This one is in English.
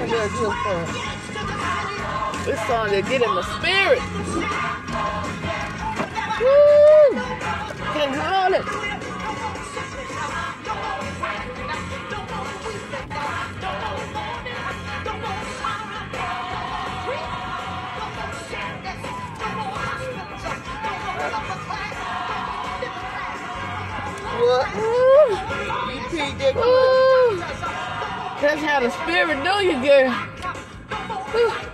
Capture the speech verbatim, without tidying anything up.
good, good song. This song that get in my spirit. Woo! Can't hold it. What? Woo! You peed that Woo! That's how the spirit do you, girl. Woo.